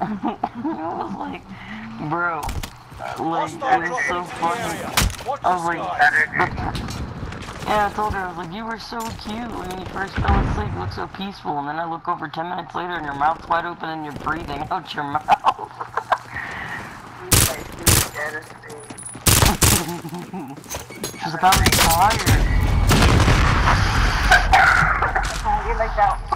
was like, bro, like, it was so funny. I was like, yeah, I told her, I was like, you were so cute when you first fell asleep, you looked so peaceful, and then I look over 10 minutes later and your mouth's wide open and you're breathing out your mouth. She's like, I was tired. You're like that.